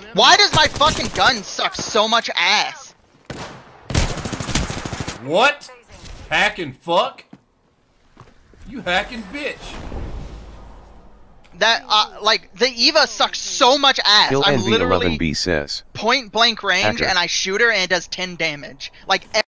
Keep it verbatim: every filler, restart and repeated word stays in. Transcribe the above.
Why does my fucking gun suck so much ass? What? Hacking fuck? You hacking bitch. That, uh, like, the Eva sucks so much ass. Kill I'm N V literally eleven B says. point blank range Hacker. and I shoot her and it does ten damage. Like,